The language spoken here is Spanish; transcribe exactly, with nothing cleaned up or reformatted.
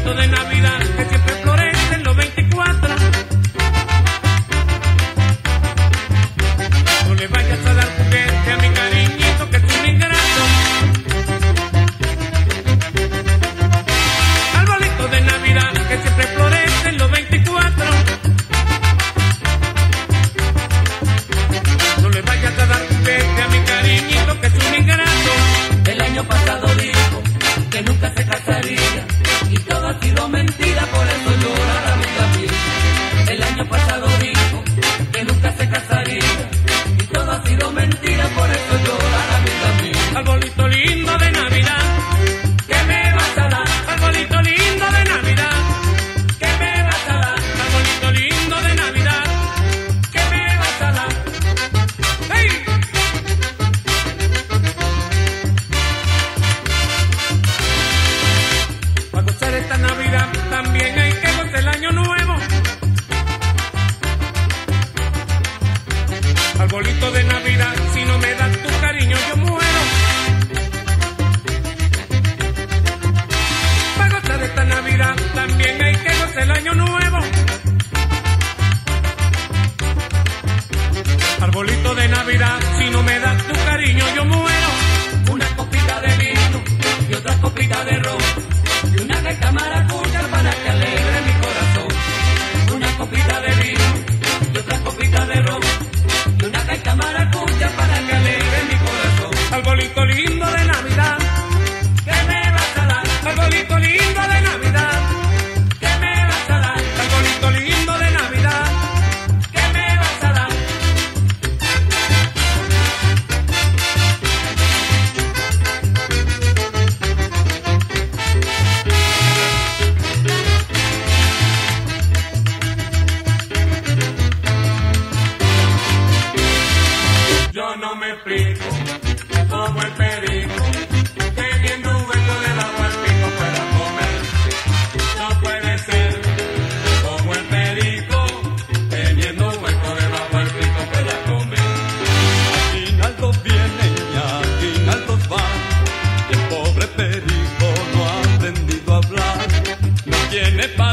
arbolito de Navidad que siempre florece en los veinticuatro. No le vayas a dar juguete a mi cariñito que es un ingrato. Arbolito de Navidad que siempre florece en los veinticuatro. No le vayas a dar juguete a mi cariñito que es un ingrato. El año pasado dijo que nunca se casaría y todo ha sido mentira, por eso llora la vida mía. El año pasado dijo que nunca se casaría y todo ha sido mentira, por eso llora la vida mía. Arbolito lindo de Navidad, ¿qué me vas a dar? arbolito lindo de Navidad, ¿Qué me vas a dar? arbolito lindo de Navidad. ¿Qué me vas a dar? ¡Hey! Para gozar esta Navidad también hay que gozar el año nuevo. Arbolito de Navidad, si no me das tu cariño yo muero. Para gozar esta Navidad también hay que gozar el año nuevo. Arbolito de Navidad, si no me das tu cariño yo muero. Una copita de vino y otra copita de ron y una gaita maracuya para que alegre mi corazón. Una copita de vino y otra copita de ron y una gaita maracuya para que alegre mi corazón. Arbolito lindo de Navidad, ¿Qué me vas a dar? arbolito lindo de Navidad, ¿Qué me vas a dar? arbolito lindo de Navidad. ¿Qué me vas a dar? Yo no me explico cómo el perico, teniendo un hueco debajo del pico para comer. No puede ser como el perico, teniendo un hueco debajo del pico para comer. Aguinaldos vienen y aguinaldos van, y el pobre perico no ha aprendido a hablar, no tiene pa'